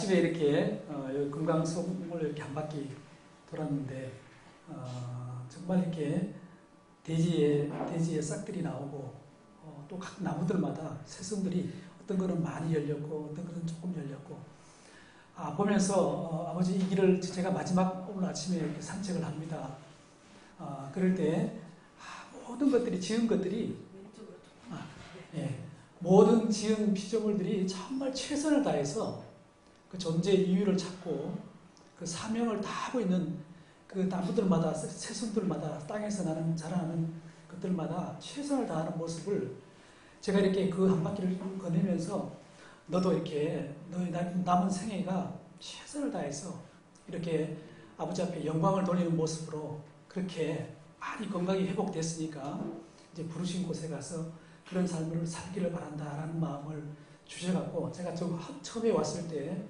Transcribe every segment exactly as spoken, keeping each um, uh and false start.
아침에 이렇게 어, 여기 금강송을 이렇게 한 바퀴 돌았는데 어, 정말 이렇게 대지에 대지에 싹들이 나오고 어, 또 각 나무들마다 새순들이 어떤 거는 많이 열렸고 어떤 거는 조금 열렸고 아, 보면서 어, 아버지 이 길을 제가 마지막 오늘 아침에 이렇게 산책을 합니다. 어, 그럴 때 아, 모든 것들이 지은 것들이 아, 예, 모든 지은 피조물들이 정말 최선을 다해서 그 존재의 이유를 찾고 그 사명을 다하고 있는 그 나무들마다 새순들마다 땅에서 나는 자라는 것들마다 최선을 다하는 모습을 제가 이렇게 그 한 바퀴를 거니면서 너도 이렇게 너의 남은 생애가 최선을 다해서 이렇게 아버지 앞에 영광을 돌리는 모습으로 그렇게 많이 건강이 회복됐으니까 이제 부르신 곳에 가서 그런 삶을 살기를 바란다라는 마음을 주셔갖고 제가 저 처음에 왔을 때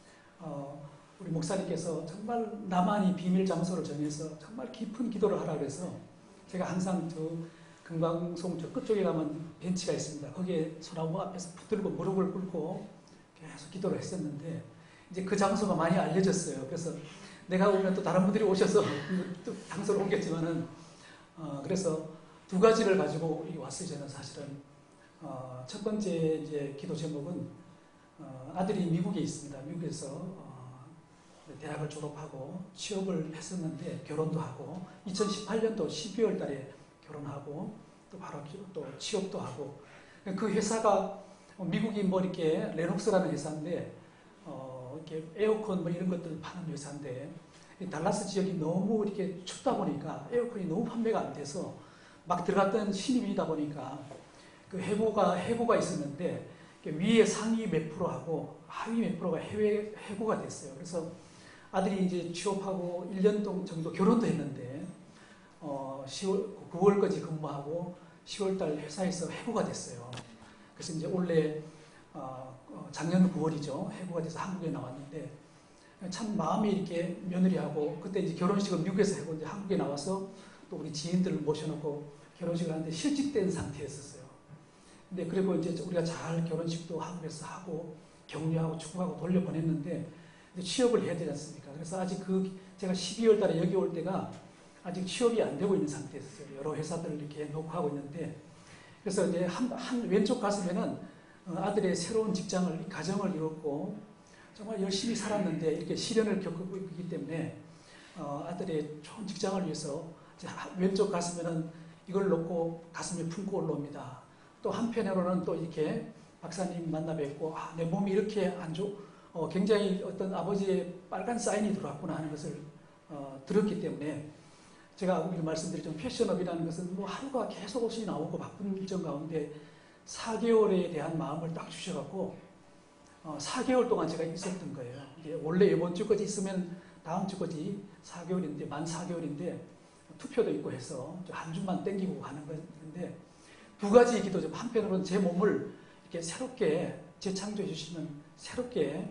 어, 우리 목사님께서 정말 나만이 비밀 장소를 정해서 정말 깊은 기도를 하라 그래서 제가 항상 저 금강송 저 끝쪽에 가면 벤치가 있습니다. 거기에 소나무 앞에서 붙들고 무릎을 꿇고 계속 기도를 했었는데 이제 그 장소가 많이 알려졌어요. 그래서 내가 오면 또 다른 분들이 오셔서 또 장소를 옮겼지만은 어, 그래서 두 가지를 가지고 왔어요. 저는 사실은 어, 첫 번째 이제 기도 제목은 어, 아들이 미국에 있습니다. 미국에서 어, 대학을 졸업하고 취업을 했었는데 결혼도 하고 이천십팔 년도 십이월 달에 결혼하고 또 바로 또 취업도 하고 그 회사가 미국이 뭐 이렇게 레녹스라는 회사인데 어, 이렇게 에어컨 뭐 이런 것들 파는 회사인데 달라스 지역이 너무 이렇게 춥다 보니까 에어컨이 너무 판매가 안 돼서 막 들어갔던 신입이다 보니까 그 해고가 해고가 있었는데 위에 상위 몇 프로하고 하위 몇 프로가 해외 해고가 됐어요. 그래서 아들이 이제 취업하고 일 년 정도 결혼도 했는데 어, 시월, 구월까지 근무하고 시월 달 회사에서 해고가 됐어요. 그래서 이제 올해 어, 작년 구월이죠. 해고가 돼서 한국에 나왔는데 참 마음이 이렇게 며느리하고 그때 이제 결혼식은 미국에서 하고 이제 한국에 나와서 또 우리 지인들을 모셔놓고 결혼식을 하는데 실직된 상태였었어요. 근데 그리고 이제 우리가 잘 결혼식도 한국에서 하고 격려하고 축복하고 돌려보냈는데 취업을 해야 되지 않습니까? 그래서 아직 그 제가 십이월 달에 여기 올 때가 아직 취업이 안 되고 있는 상태였어요. 여러 회사들을 이렇게 놓고 하고 있는데 그래서 이제 한, 한 왼쪽 가슴에는 아들의 새로운 직장을 가정을 이뤘고 정말 열심히 살았는데 이렇게 시련을 겪고 있기 때문에 어, 아들의 좋은 직장을 위해서 왼쪽 가슴에는 이걸 놓고 가슴에 품고 올라옵니다. 또 한편으로는 또 이렇게 박사님 만나 뵙고 아, 내 몸이 이렇게 안 좋, 어, 굉장히 어떤 아버지의 빨간 사인이 들어왔구나 하는 것을 어, 들었기 때문에 제가 말씀드렸지만 패션업이라는 것은 뭐 하루가 계속 옷이 나오고 바쁜 일정 가운데 사 개월에 대한 마음을 딱 주셔갖고 어, 사 개월 동안 제가 있었던 거예요. 이게 원래 이번 주까지 있으면 다음 주까지 사 개월인데 만 사 개월인데 투표도 있고 해서 한 주만 땡기고 가는 건데 두 가지 기도죠. 한편으로는 제 몸을 이렇게 새롭게 재창조해 주시면 새롭게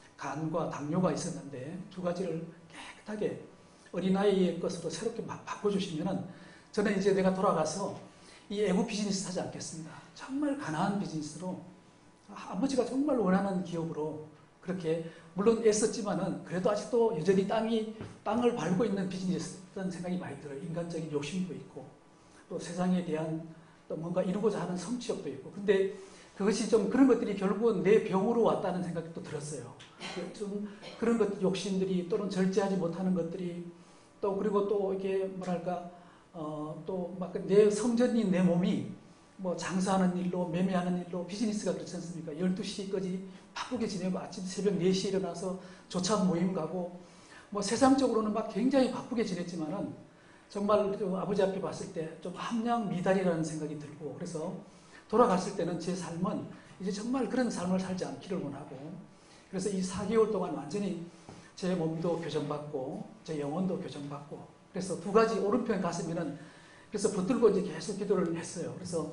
간과 당뇨가 있었는데 두 가지를 깨끗하게 어린아이의 것으로 새롭게 막 바꿔주시면은 저는 이제 내가 돌아가서 이 애국 비즈니스 하지 않겠습니다. 정말 가난한 비즈니스로 아버지가 정말 원하는 기업으로 그렇게 물론 애썼지만은 그래도 아직도 여전히 땅이 땅을 밟고 있는 비즈니스라는 생각이 많이 들어요. 인간적인 욕심도 있고 또 세상에 대한 또 뭔가 이루고자 하는 성취욕도 있고 근데 그것이 좀 그런 것들이 결국은 내 병으로 왔다는 생각이 또 들었어요. 좀 그런 것 욕심들이 또는 절제하지 못하는 것들이 또 그리고 또 이게 뭐랄까 어, 또 막 내 성전인 내 몸이 뭐 장사하는 일로 매매하는 일로 비즈니스가 그렇지 않습니까? 열두 시까지 바쁘게 지내고 아침 새벽 네 시에 일어나서 조차 모임 가고 뭐 세상적으로는 막 굉장히 바쁘게 지냈지만은 정말 아버지 앞에 봤을 때 좀 함량 미달이라는 생각이 들고 그래서 돌아갔을 때는 제 삶은 이제 정말 그런 삶을 살지 않기를 원하고 그래서 이 사 개월 동안 완전히 제 몸도 교정받고 제 영혼도 교정받고 그래서 두 가지 오른편 가슴에는 그래서 붙들고 이제 계속 기도를 했어요. 그래서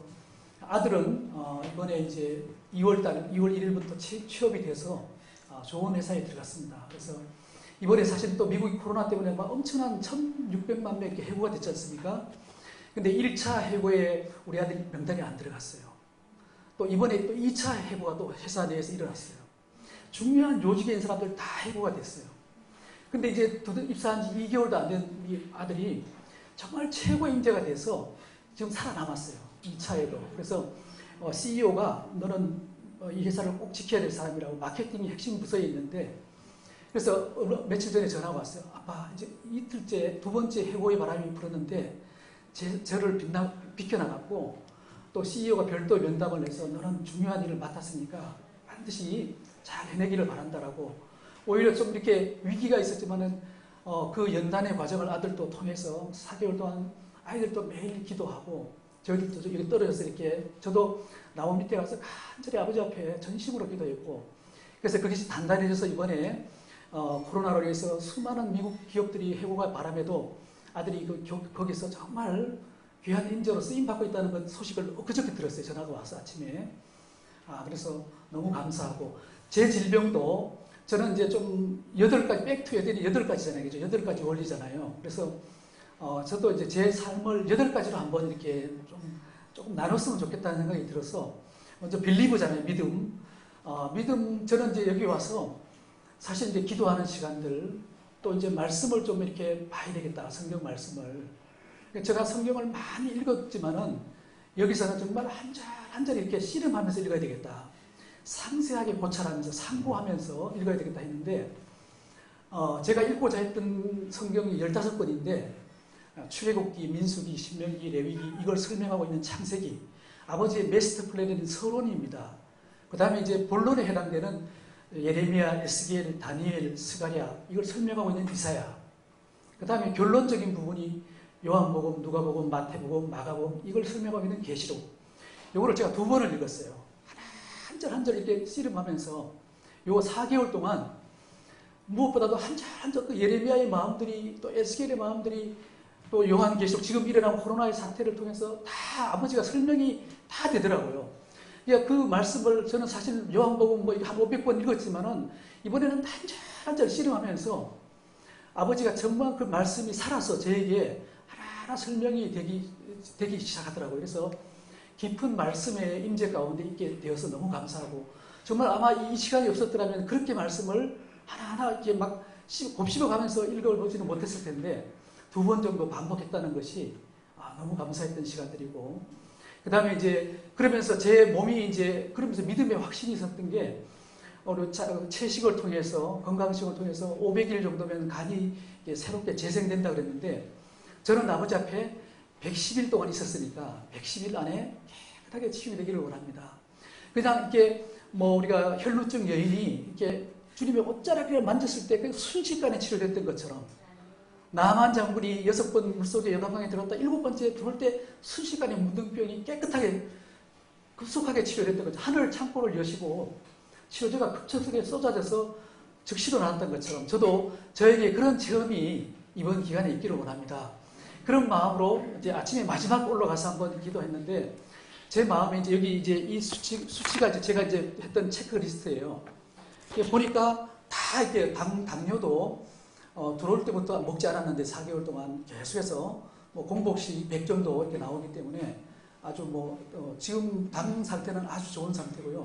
아들은 어 이번에 이제 이월 달 이월 일일부터 취업이 돼서 어 좋은 회사에 들어갔습니다. 그래서 이번에 사실 또 미국이 코로나 때문에 막 엄청난 천육백만 명 이렇게 해고가 됐지 않습니까? 근데 일 차 해고에 우리 아들이 명단이 안 들어갔어요. 또 이번에 또 이 차 해고가 또 회사 내에서 일어났어요. 중요한 요직에 있는 사람들 다 해고가 됐어요. 근데 이제 입사한 지 이 개월도 안 된 이 아들이 정말 최고 인재가 돼서 지금 살아남았어요. 이 차에도. 그래서 어, 씨이오가 너는 어, 이 회사를 꼭 지켜야 될 사람이라고 마케팅이 핵심 부서에 있는데, 그래서 며칠 전에 전화가 왔어요. 아빠, 이제 이틀째 두 번째 해고의 바람이 불었는데 제, 저를 빛나, 비켜나갔고 또 씨이오가 별도 면담을 해서 너는 중요한 일을 맡았으니까 반드시 잘 해내기를 바란다라고. 오히려 좀 이렇게 위기가 있었지만은 어, 그 연단의 과정을 아들도 통해서 사 개월 동안 아이들도 매일 기도하고 저희들도 여기 떨어져서 이렇게 저도 나온 밑에 가서 간절히 아버지 앞에 전심으로 기도했고, 그래서 그것이 단단해져서 이번에 어, 코로나로 인해서 수많은 미국 기업들이 해고가 바람에도 아들이 그 교, 거기서 정말 귀한 인재로 쓰임받고 있다는 그 소식을 엊그저께 들었어요. 전화가 와서 아침에. 아, 그래서 너무 감사하고, 제 질병도 저는 이제 좀 여덟 가지, 백투 여덟이 여덟 가지잖아요. 그죠? 여덟 가지 원리잖아요. 그래서 어, 저도 이제 제 삶을 여덟 가지로 한번 이렇게 좀 조금 나눴으면 좋겠다는 생각이 들어서, 먼저 빌리브잖아요. 믿음. 어, 믿음, 저는 이제 여기 와서 사실 이제 기도하는 시간들, 또 이제 말씀을 좀 이렇게 봐야 되겠다. 성경 말씀을. 제가 성경을 많이 읽었지만은 여기서는 정말 한 절 한 절 이렇게 씨름하면서 읽어야 되겠다. 상세하게 고찰하면서 상고하면서 읽어야 되겠다 했는데, 어, 제가 읽고자 했던 성경이 열다섯 권인데 출애굽기, 민수기, 신명기, 레위기, 이걸 설명하고 있는 창세기, 아버지의 메스터 플랜인 서론입니다. 그 다음에 이제 본론에 해당되는 예레미야, 에스겔, 다니엘, 스가랴, 이걸 설명하고 있는 이사야. 그 다음에 결론적인 부분이 요한복음, 누가복음, 마태복음, 마가복음, 이걸 설명하고 있는 계시록. 요거를 제가 두 번을 읽었어요. 한 절 한 절 이렇게 씨름하면서 요 사 개월 동안 무엇보다도 한 절 한 절 그 예레미야의 마음들이, 또 에스겔의 마음들이, 또 요한계시록, 지금 일어난 코로나의 사태를 통해서 다 아버지가 설명이 다 되더라고요. 그러니까 그 말씀을 저는 사실 요한복음 뭐 한 오백 번 읽었지만은 이번에는 한 절 한 절 씨름하면서 아버지가 정말 그 말씀이 살아서 저에게 하나하나 설명이 되기, 되기 시작하더라고요. 그래서 깊은 말씀의 임재 가운데 있게 되어서 너무 감사하고, 정말 아마 이 시간이 없었더라면 그렇게 말씀을 하나하나 이렇게 막 곱씹어가면서 읽어보지는 못했을 텐데 두 번 정도 반복했다는 것이 아, 너무 감사했던 시간들이고, 그 다음에 이제 그러면서 제 몸이 이제 그러면서 믿음의 확신이 있었던 게, 우리 채식을 통해서, 건강식을 통해서 오백 일 정도면 간이 새롭게 재생된다 그랬는데, 저는 아버지 앞에 백십 일 동안 있었으니까 백십 일 안에 깨끗하게 치유되기를 원합니다. 그냥 이렇게 뭐 우리가 혈루증 여인이 이렇게 주님의 옷자락을 만졌을 때 그 순식간에 치료됐던 것처럼, 나만 장군이 여섯 번 물속에 연합강에 들어갔다 일곱 번째 들어올 때 순식간에 문둥병이 깨끗하게 급속하게 치료됐던 거죠. 하늘 창고를 여시고 치료제가 급속하게 쏟아져서 즉시로 나왔던 것처럼, 저도 저에게 그런 체험이 이번 기간에 있기를 원합니다. 그런 마음으로 이제 아침에 마지막 올라가서 한번 기도했는데, 제 마음에 이제 여기 이제 이 수치, 수치가 이제 제가 이제 했던 체크리스트예요. 보니까 다 이렇게 당, 당뇨도 어, 들어올 때부터 먹지 않았는데 사 개월 동안 계속해서 뭐 공복시 백 정도 이렇게 나오기 때문에 아주 뭐 어, 지금 당 상태는 아주 좋은 상태고요.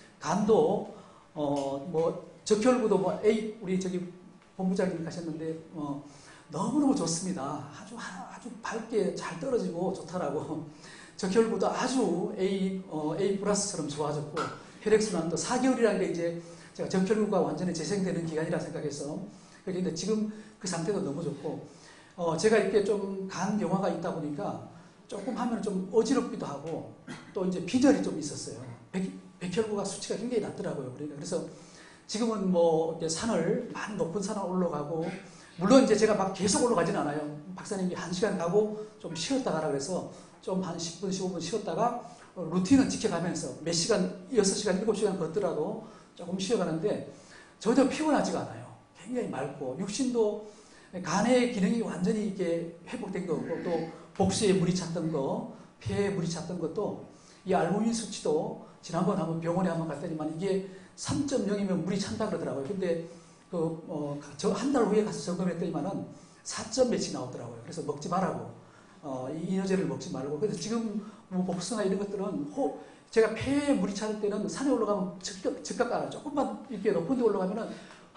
간도 어, 뭐 적혈구도 뭐 A, 우리 저기 본부장님 가셨는데 어, 너무너무 좋습니다. 아주 아주 밝게 잘 떨어지고 좋더라고. 적혈구도 아주 A 어, A 플러스처럼 좋아졌고, 혈액순환도 사 개월이라는 게 이제 제가 적혈구가 완전히 재생되는 기간이라 생각해서, 그런데 지금 그 상태도 너무 좋고, 어, 제가 이렇게 좀 간 경화가 있다 보니까 조금 하면 좀 어지럽기도 하고, 또 이제 비절이 좀 있었어요. 백, 백혈구가 수치가 굉장히 낮더라고요. 그러니까 그래서 지금은 뭐 산을 많이 높은 산을 올라가고, 물론 이제 제가 막 계속 올라가진 않아요. 박사님이 한 시간 가고 좀 쉬었다 가라 그래서 좀 한 십 분, 십오 분 쉬었다가 루틴은 지켜가면서 몇 시간, 여섯 시간, 일곱 시간 걷더라도 조금 쉬어가는데 전혀 피곤하지가 않아요. 굉장히 맑고, 육신도 간의 기능이 완전히 이렇게 회복된 거고, 또 복수에 물이 찼던 거, 폐에 물이 찼던 것도, 이 알부민 수치도 지난번 한번 병원에 한번 갔더니만 이게 삼 점 영이면 물이 찬다 그러더라고요. 근데 그, 어, 저 한 달 후에 가서 점검했더니만은 사 점 몇이 나오더라고요. 그래서 먹지 말라고. 어, 이 인효제를 먹지 말고. 그래서 지금 뭐 복숭아 이런 것들은 호, 제가 폐에 물이 차는 때는 산에 올라가면 즉각, 즉각 알아요. 조금만 이렇게 높은 데 올라가면은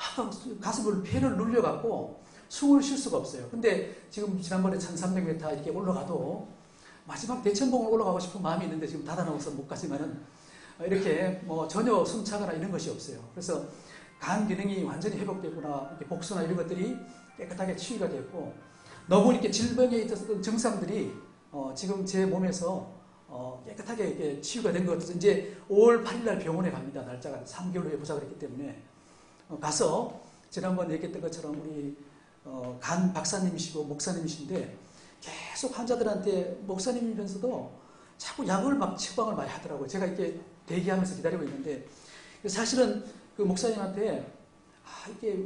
가슴을 폐를 눌려갖고 숨을 쉴 수가 없어요. 근데 지금 지난번에 천삼백 미터 이렇게 올라가도 마지막 대천봉을 올라가고 싶은 마음이 있는데 지금 닫아놓아서 못 가지만은 이렇게 뭐 전혀 숨차거나 이런 것이 없어요. 그래서 간 기능이 완전히 회복되거나 이렇게 복수나 이런 것들이 깨끗하게 치유가 됐고, 너무 이렇게 질병에 있었던 증상들이 어 지금 제 몸에서 어 깨끗하게 이렇게 치유가 된 것 같아서 이제 오월 팔일 날 병원에 갑니다. 날짜가 삼 개월 후에 보자 그랬기 때문에 어 가서 지난번 얘기했던 것처럼 우리 어 간 박사님이시고 목사님이신데 계속 환자들한테 목사님이면서도 자꾸 약을 막 처방을 많이 하더라고요. 제가 이렇게 대기하면서 기다리고 있는데 사실은 그 목사님한테 아, 이게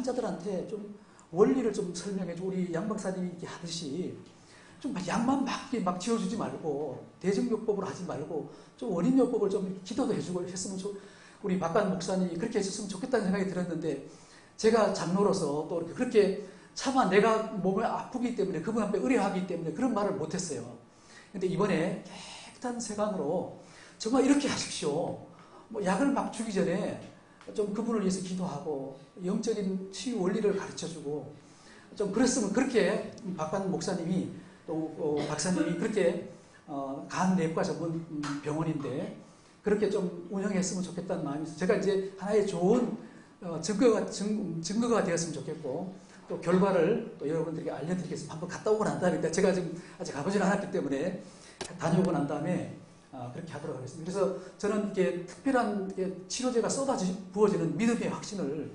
환자들한테 좀 원리를 좀 설명해줘. 우리 양 박사님이 이렇게 하듯이 좀 약만 막, 막 지어주지 말고 대증요법으로 하지 말고 좀 원인요법을 좀 기도도 해주고 했으면 좋, 우리 박관 목사님이 그렇게 했었으면 좋겠다는 생각이 들었는데 제가 장로로서 또 그렇게 차마 내가 몸을 아프기 때문에 그분 앞에 의뢰하기 때문에 그런 말을 못했어요. 근데 이번에 깨끗한 세간으로 정말 이렇게 하십시오. 뭐 약을 막 주기 전에 좀 그분을 위해서 기도하고 영적인 치유 원리를 가르쳐주고 좀 그랬으면 그렇게 박관 목사님이 또 어, 박사님이 그렇게 어, 간 내과 전문 병원인데 그렇게 좀 운영했으면 좋겠다는 마음이 있어요. 제가 이제 하나의 좋은 어, 증거가 증, 증거가 되었으면 좋겠고 또 결과를 또 여러분들에게 알려드리겠습니다. 한번 갔다 오고 난 다음에 제가 지금 아직 가보지는 않았기 때문에 다녀오고 난 다음에 어, 그렇게 하도록 하겠습니다. 그래서 저는 이게 특별한 이게 치료제가 쏟아지 부어지는 믿음의 확신을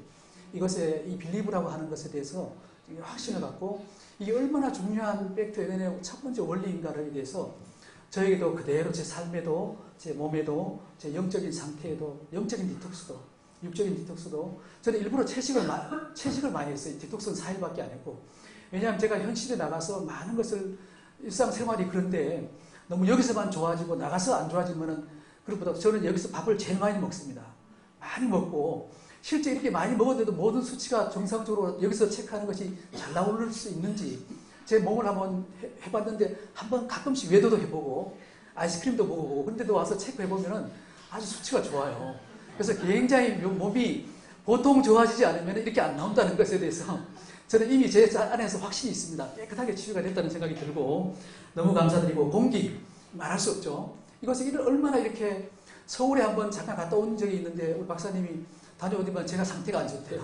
이것에 이 빌리브라고 하는 것에 대해서 확신을 갖고 이게 얼마나 중요한 팩터의 첫 번째 원리인가에 대해서 저에게도 그대로 제 삶에도 제 몸에도 제 영적인 상태에도 영적인 디톡스도 육적인 디톡스도 저는 일부러 채식을, 마, 채식을 많이 했어요. 디톡스는 사 일밖에 안 했고 왜냐하면 제가 현실에 나가서 많은 것을 일상생활이 그런데 너무 여기서만 좋아지고 나가서 안 좋아지면은 그것보다 저는 여기서 밥을 제일 많이 먹습니다. 많이 먹고 실제 이렇게 많이 먹었는데도 모든 수치가 정상적으로 여기서 체크하는 것이 잘 나올 수 있는지 제 몸을 한번 해, 해봤는데 한번 가끔씩 외도도 해보고 아이스크림도 먹어보고 근데도 와서 체크해보면은 아주 수치가 좋아요. 그래서 굉장히 몸이 보통 좋아지지 않으면 이렇게 안 나온다는 것에 대해서 저는 이미 제 안에서 확신이 있습니다. 깨끗하게 치유가 됐다는 생각이 들고 너무 감사드리고 공기 말할 수 없죠. 이것이 얼마나 이렇게 서울에 한번 잠깐 갔다 온 적이 있는데 우리 박사님이 다녀오더니 제가 상태가 안 좋대요.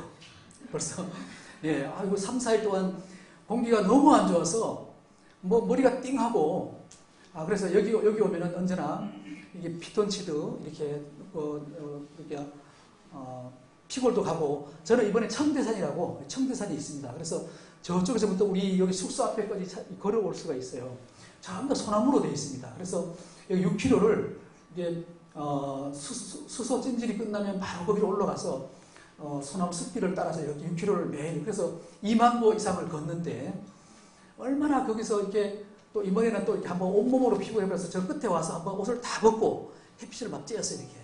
벌써 예, 아이고 삼, 사 일 동안 공기가 너무 안 좋아서 뭐 머리가 띵하고 아 그래서 여기 여기 오면은 언제나 이게 피톤치드 이렇게 어, 어, 이렇게 어, 피골도 가고 저는 이번에 청대산이라고 청대산이 있습니다. 그래서 저쪽에서부터 우리 여기 숙소 앞에까지 차, 걸어올 수가 있어요. 전부 다 소나무로 되어 있습니다. 그래서 여기 육 킬로미터를 이제 어, 수, 수, 수소 찜질이 끝나면 바로 거기로 올라가서 어, 소나무 숲길을 따라서 여기 육 킬로미터를 매일 그래서 이만 보 이상을 걷는데 얼마나 거기서 이렇게 또 이번에는 또 이렇게 한번 온몸으로 피부해봐서 저 끝에 와서 한번 옷을 다 벗고 햇빛을 막 쬐었어요. 이렇게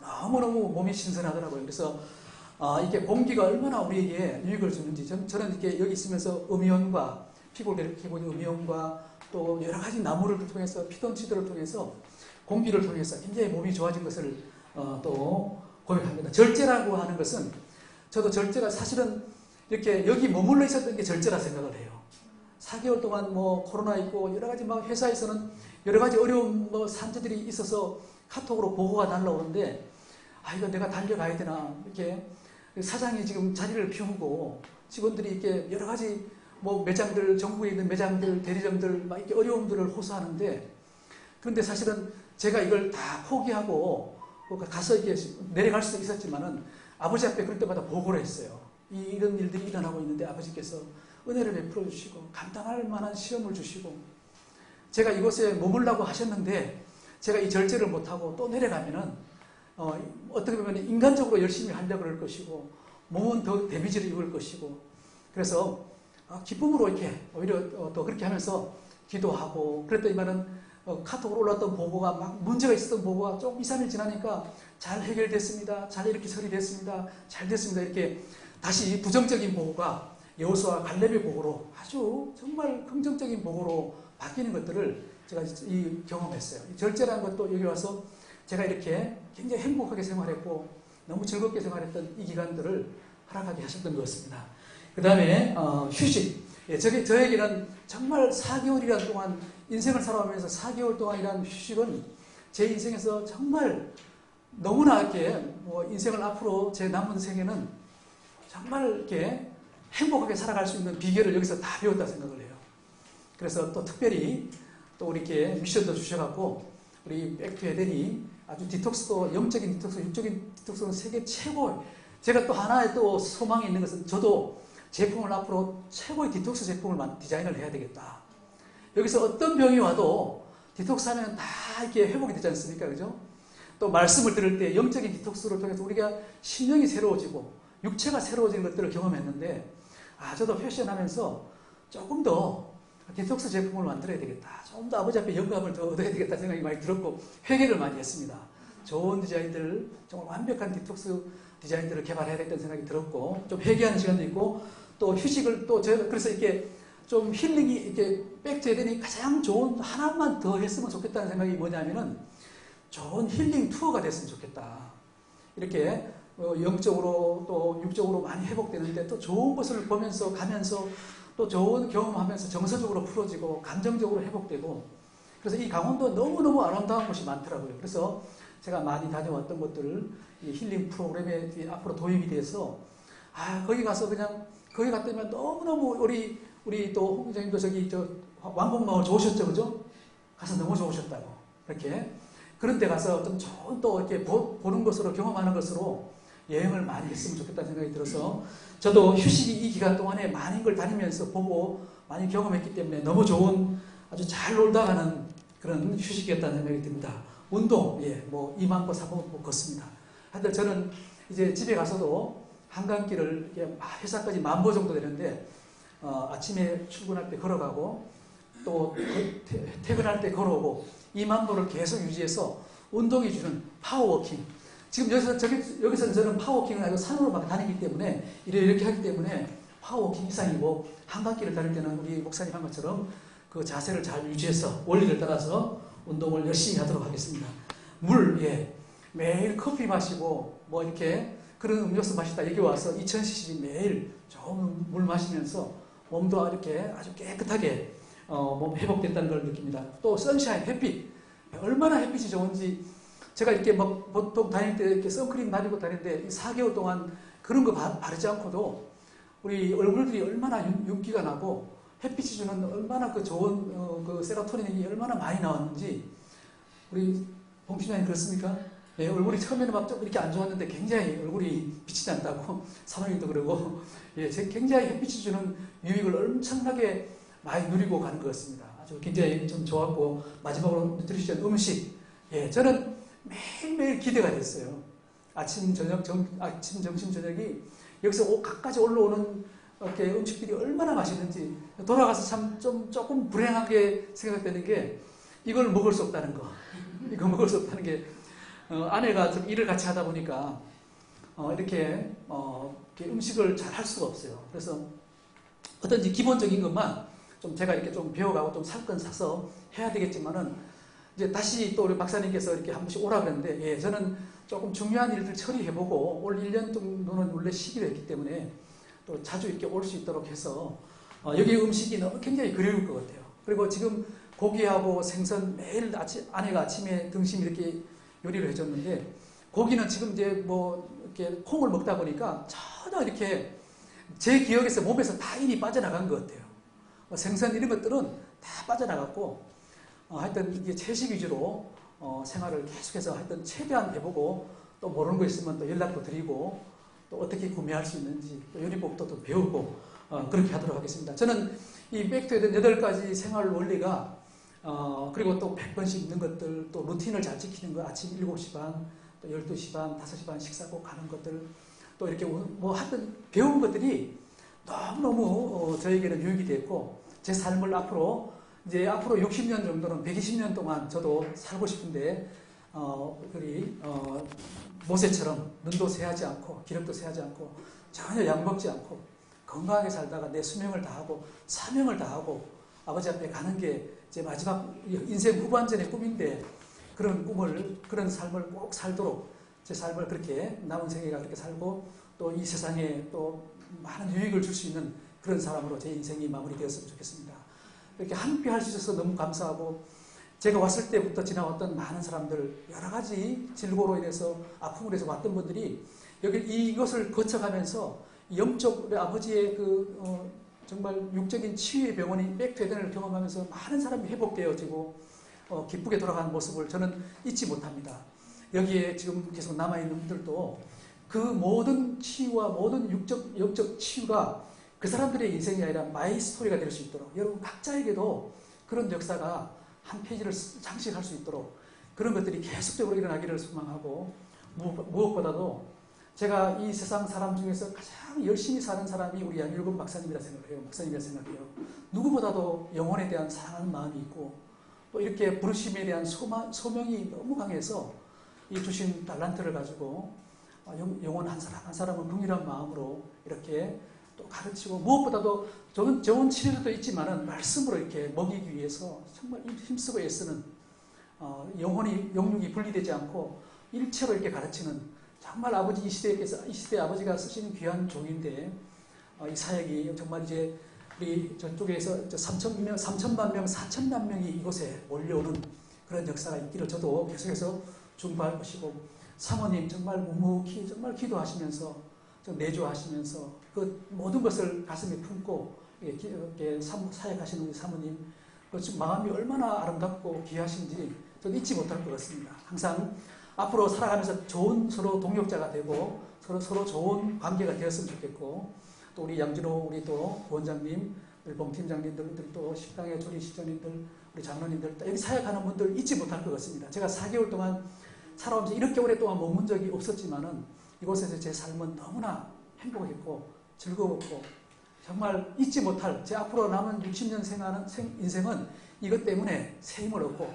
너무너무 몸이 신선하더라고요. 그래서 어, 이게 공기가 얼마나 우리에게 유익을 주는지 전, 저는 이렇게 여기 있으면서 음이온과 피골 피골 음이온과 또 여러 가지 나무를 통해서 피톤치드를 통해서 공기를 통해서 굉장히 몸이 좋아진 것을 어, 또 고백합니다. 절제라고 하는 것은 저도 절제가 사실은 이렇게 여기 머물러 있었던 게 절제라 생각을 해요. 사 개월 동안 뭐 코로나 있고 여러 가지 막 회사에서는 여러 가지 어려운 뭐 산재들이 있어서 카톡으로 보고가 날라오는데 아 이거 내가 달려가야 되나 이렇게 사장이 지금 자리를 비우고 직원들이 이렇게 여러 가지 뭐 매장들 전국에 있는 매장들 대리점들 막 이렇게 어려움들을 호소하는데 그런데 사실은 제가 이걸 다 포기하고 가서 이렇게 내려갈 수도 있었지만은 아버지 앞에 그럴 때마다 보고를 했어요. 이런 일들이 일어나고 있는데 아버지께서 은혜를 베풀어 주시고 감당할 만한 시험을 주시고 제가 이곳에 머물라고 하셨는데 제가 이 절제를 못하고 또 내려가면은 어, 어떻게 보면 인간적으로 열심히 하려고 그럴 것이고 몸은 더 데미지를 입을 것이고 그래서 어, 기쁨으로 이렇게 오히려 어, 또 그렇게 하면서 기도하고 그랬더니만은 어, 카톡으로 올랐던 보고가 막 문제가 있었던 보고가 좀 이, 삼 일 지나니까 잘 해결됐습니다. 잘 이렇게 처리됐습니다. 잘 됐습니다. 이렇게 다시 부정적인 보고가 여호수아 갈렙의 보고로 아주 정말 긍정적인 보고로 바뀌는 것들을 제가 이 경험했어요. 절제라는 것도 여기 와서 제가 이렇게 굉장히 행복하게 생활했고 너무 즐겁게 생활했던 이 기간들을 허락하게 하셨던 것 같습니다. 그 다음에 어, 휴식. 예, 저게, 저에게는 정말 사 개월이란 동안 인생을 살아오면서 사 개월 동안이라는 휴식은 제 인생에서 정말 너무나 이렇게 뭐 인생을 앞으로 제 남은 생에는 정말 이렇게 행복하게 살아갈 수 있는 비결을 여기서 다 배웠다 생각을 해요. 그래서 또 특별히 또 이렇게 미션도 주셔갖고 우리 백투 에덴이 아주 디톡스도 영적인 디톡스, 육적인 디톡스는 세계 최고. 제가 또 하나의 또 소망이 있는 것은 저도 제품을 앞으로 최고의 디톡스 제품을 디자인을 해야 되겠다. 여기서 어떤 병이 와도 디톡스 하면 다 이렇게 회복이 되지 않습니까? 그죠? 또 말씀을 들을 때 영적인 디톡스를 통해서 우리가 심령이 새로워지고 육체가 새로워지는 것들을 경험했는데, 아, 저도 패션하면서 조금 더 디톡스 제품을 만들어야 되겠다. 좀 더 아버지 앞에 영감을 더 얻어야 되겠다 생각이 많이 들었고, 회개를 많이 했습니다. 좋은 디자인들, 정말 완벽한 디톡스 디자인들을 개발해야겠다는 생각이 들었고, 좀 회개하는 시간도 있고, 또 휴식을 또 제가 그래서 이렇게 좀 힐링이 이렇게 백투 에덴이 가장 좋은 하나만 더 했으면 좋겠다는 생각이 뭐냐면은 좋은 힐링 투어가 됐으면 좋겠다. 이렇게 영적으로 또 육적으로 많이 회복되는데 또 좋은 것을 보면서 가면서 또 좋은 경험하면서 정서적으로 풀어지고 감정적으로 회복되고, 그래서 이 강원도 너무너무 아름다운 곳이 많더라고요. 그래서 제가 많이 다녀왔던 것들을 이 힐링 프로그램에 앞으로 도입이 돼서, 아, 거기 가서 그냥 거기 갔다면 너무너무 우리 우리 또 홍 기자님도 저기 저 왕복마을 좋으셨죠, 그죠? 가서 너무 좋으셨다고. 이렇게 그런 데 가서 좀 좋은 또 이렇게 보, 보는 것으로 경험하는 것으로 여행을 많이 했으면 좋겠다는 생각이 들어서, 저도 휴식이 이 기간 동안에 많은 걸 다니면서 보고 많이 경험했기 때문에 너무 좋은, 아주 잘 놀다 가는 그런 휴식이었다는 생각이 듭니다. 운동, 예, 뭐 이만 보, 삼만 보 걷습니다. 하여튼 저는 이제 집에 가서도 한강길을 회사까지 만 보 정도 되는데, 어, 아침에 출근할 때 걸어가고 또 퇴, 퇴근할 때 걸어오고 이만 보를 계속 유지해서 운동이 주는 파워워킹. 지금 여기서 저기, 여기서 저는 파워워킹은 아니고 산으로 막 다니기 때문에 이렇게, 이렇게 하기 때문에 파워워킹 이상이고, 한강길을 다닐 때는 우리 목사님 한 것처럼 그 자세를 잘 유지해서 원리를 따라서 운동을 열심히 하도록 하겠습니다. 물, 예, 매일 커피 마시고 뭐 이렇게 그런 음료수 마시다 여기 와서 이천 씨씨 매일 좋은 물 마시면서 몸도 이렇게 아주 깨끗하게 어, 몸 회복됐다는 걸 느낍니다. 또 선샤인, 햇빛, 얼마나 햇빛이 좋은지. 제가 이렇게 막 보통 다닐 때 이렇게 선크림 바르고 다니는데 사 개월 동안 그런 거 바, 바르지 않고도 우리 얼굴들이 얼마나 윤, 윤기가 나고 햇빛이 주는 얼마나 그 좋은 어, 그 세로토닌이 얼마나 많이 나왔는지. 우리 봉춘장님 그렇습니까? 예, 얼굴이 처음에는 막 좀 이렇게 안 좋았는데 굉장히 얼굴이 비치지 않다고 사모님도 그러고, 예, 굉장히 햇빛이 주는 유익을 엄청나게 많이 누리고 가는 것 같습니다. 아주 굉장히 좀 좋았고, 마지막으로 누트리션 음식, 예, 저는 매일매일 기대가 됐어요. 아침 저녁 점, 아침 점심 저녁이 여기서 각까지 올라오는 이렇게 음식들이 얼마나 맛있는지. 돌아가서 참 좀 조금 불행하게 생각되는 게 이걸 먹을 수 없다는 거. 이거 먹을 수 없다는 게, 어, 아내가 좀 일을 같이 하다 보니까 어, 이렇게, 어, 이렇게 음식을 잘 할 수가 없어요. 그래서 어떤지 기본적인 것만 좀 제가 이렇게 좀 배워가고 좀 살 건 사서 해야 되겠지만은, 이제 다시 또 우리 박사님께서 이렇게 한 번씩 오라 그랬는데, 예, 저는 조금 중요한 일들 처리해보고 올 일 년 정도는 원래 쉬기로 했기 때문에 또 자주 이렇게 올 수 있도록 해서, 어, 여기 음식이 너무 굉장히 그리울 것 같아요. 그리고 지금 고기하고 생선 매일 아침, 아내가 아침에 등심 이렇게 요리를 해줬는데, 고기는 지금 이제 뭐 이렇게 콩을 먹다 보니까 전혀 이렇게 제 기억에서 몸에서 다 이미 빠져나간 것 같아요. 생선 이런 것들은 다 빠져나갔고, 어, 하여튼 이게 채식 위주로 어, 생활을 계속해서 하여튼 최대한 해보고, 또 모르는 거 있으면 또 연락도 드리고, 또 어떻게 구매할 수 있는지 또 요리법도 또 배우고, 어, 그렇게 하도록 하겠습니다. 저는 이 백투 에덴 여덟 가지 생활 원리가, 어, 그리고 또 백 번씩 있는 것들, 또 루틴을 잘 지키는 거, 아침 일곱 시 반, 또 열두 시 반, 다섯 시 반 식사 꼭 가는 것들, 또 이렇게 뭐 하여튼 배운 것들이 너무너무 어, 저에게는 유익이 됐고, 제 삶을 앞으로 이제 앞으로 육십 년 정도는 백이십 년 동안 저도 살고 싶은데, 어, 우리 어, 모세처럼 눈도 새하지 않고 기력도 새하지 않고 전혀 약 먹지 않고 건강하게 살다가 내 수명을 다하고 사명을 다하고 아버지 앞에 가는 게 제 마지막 인생 후반전의 꿈인데 그런 꿈을, 그런 삶을 꼭 살도록 제 삶을 그렇게 남은 생애가 그렇게 살고 또 이 세상에 또 많은 유익을 줄 수 있는 그런 사람으로 제 인생이 마무리되었으면 좋겠습니다. 이렇게 함께 할 수 있어서 너무 감사하고 제가 왔을 때부터 지나왔던 많은 사람들 여러 가지 질고로 인해서 아픔으로 해서 왔던 분들이 여기 이것을 거쳐가면서 영적 우리 아버지의 그 어, 정말 육적인 치유의 병원이 백투에덴을 경험하면서 많은 사람이 회복되어지고 어, 기쁘게 돌아가는 모습을 저는 잊지 못합니다. 여기에 지금 계속 남아있는 분들도 그 모든 치유와 모든 육적, 영적 치유가 그 사람들의 인생이 아니라 마이 스토리가 될 수 있도록 여러분 각자에게도 그런 역사가 한 페이지를 장식할 수 있도록 그런 것들이 계속적으로 일어나기를 소망하고 무엇보다도 제가 이 세상 사람 중에서 가장 열심히 사는 사람이 우리 양일권 박사님이라 생각해요. 목사님이라 생각해요. 누구보다도 영혼에 대한 사랑하는 마음이 있고 또 이렇게 부르심에 대한 소마, 소명이 너무 강해서 이 주신 달란트를 가지고 영혼 한 사람 한 사람을 긍휼한 마음으로 이렇게 또 가르치고 무엇보다도 좋은, 좋은 치료도 있지만은 말씀으로 이렇게 먹이기 위해서 정말 힘쓰고 애쓰는 어, 영혼이 영육이 분리되지 않고 일체로 이렇게 가르치는 정말 아버지 이 시대에서 이 시대 아버지가 쓰시는 귀한 종인데 어, 이 사역이 정말 이제 우리 저쪽에서 삼천 명, 삼천만 명, 사천만 명이 이곳에 몰려오는 그런 역사가 있기를 저도 계속해서 중보할 것이고 사모님 정말 묵묵히 정말 기도하시면서 내조하시면서 그 모든 것을 가슴에 품고 이렇게 사역하시는 우리 사모님 그 지금 마음이 얼마나 아름답고 귀하신지 저는 잊지 못할 것 같습니다. 항상 앞으로 살아가면서 좋은 서로 동역자가 되고 서로 서로 좋은 관계가 되었으면 좋겠고 또 우리 양진호 우리 또 부원장님, 우리 봉팀장님들, 또 식당의 조리 식전님들, 우리 장로님들 여기 사역하는 분들 잊지 못할 것 같습니다. 제가 사 개월 동안 살아오면서 이렇게 오랫동안 머문 적이 없었지만은 이곳에서 제 삶은 너무나 행복했고 즐거웠고 정말 잊지 못할 제 앞으로 남은 육십 년 생하는 인생은 이것 때문에 새 힘을 얻고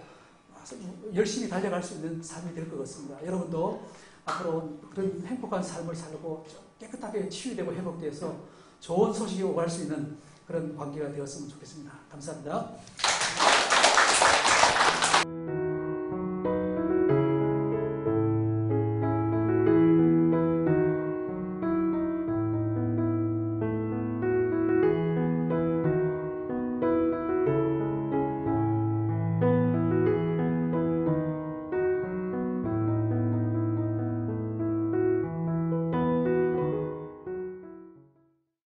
열심히 달려갈 수 있는 삶이 될 것 같습니다. 여러분도 앞으로 그런 행복한 삶을 살고 깨끗하게 치유되고 회복돼서 좋은 소식이 오갈 수 있는 그런 관계가 되었으면 좋겠습니다. 감사합니다.